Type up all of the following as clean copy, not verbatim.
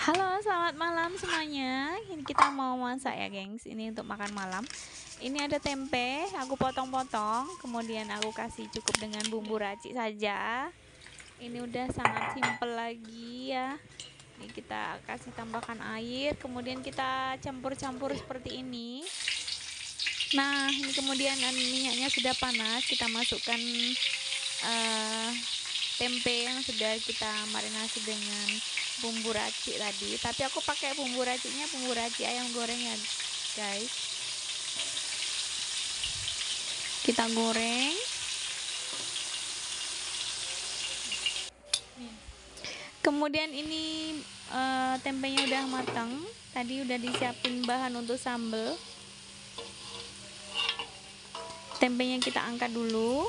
Halo, selamat malam semuanya. Ini kita mau masak ya, gengs. Ini untuk makan malam. Ini ada tempe, aku potong-potong, kemudian aku kasih cukup dengan bumbu racik saja. Ini udah sangat simple lagi ya. Ini kita kasih tambahkan air, kemudian kita campur-campur seperti ini. Nah, ini kemudian minyaknya sudah panas, kita masukkan tempe yang sudah kita marinasi dengan bumbu racik tadi, tapi aku pakai bumbu raciknya bumbu racik ayam goreng ya guys. Kita goreng, kemudian ini tempenya udah matang, tadi udah disiapin bahan untuk sambal. Tempenya kita angkat dulu.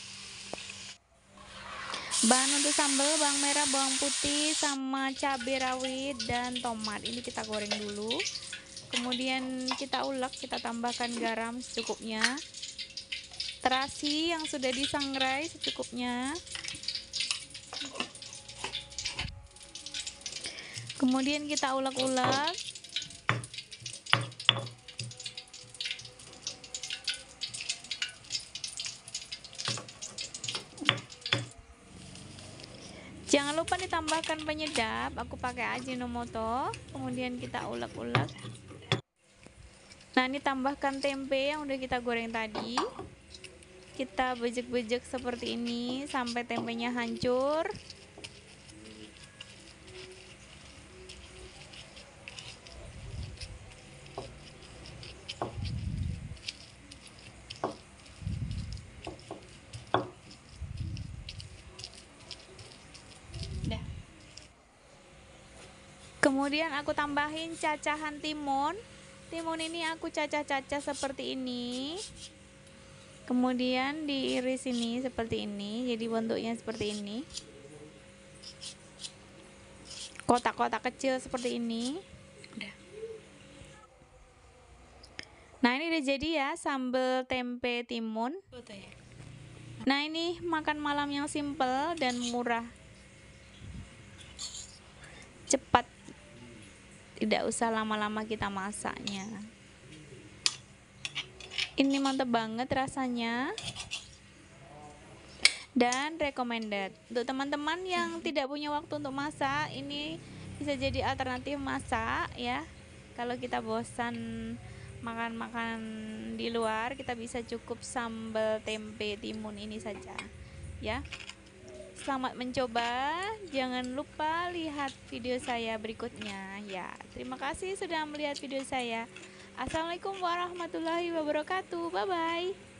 Bahan untuk sambal, bawang merah, bawang putih, sama cabai rawit dan tomat. Ini kita goreng dulu. Kemudian kita ulek, kita tambahkan garam secukupnya. Terasi yang sudah disangrai secukupnya. Kemudian kita ulek-ulek. Jangan lupa ditambahkan penyedap, aku pakai Ajinomoto. Kemudian kita ulek-ulek. Nah, ini tambahkan tempe yang udah kita goreng tadi. Kita bejek-bejek seperti ini sampai tempenya hancur. Kemudian aku tambahin cacahan timun. Timun ini aku cacah-cacah seperti ini. Kemudian diiris ini seperti ini, jadi bentuknya seperti ini. Kotak-kotak kecil seperti ini. Nah, ini udah jadi ya sambal tempe timun. Nah, ini makan malam yang simple dan murah. Cepat. Tidak usah lama-lama kita masaknya. Ini mantap banget rasanya. Dan recommended. Untuk teman-teman yang tidak punya waktu untuk masak, ini bisa jadi alternatif masak ya. Kalau kita bosan makan-makan di luar, kita bisa cukup sambal tempe timun ini saja ya. Selamat mencoba, jangan lupa lihat video saya berikutnya ya. Terima kasih sudah melihat video saya. Assalamualaikum warahmatullahi wabarakatuh. Bye bye.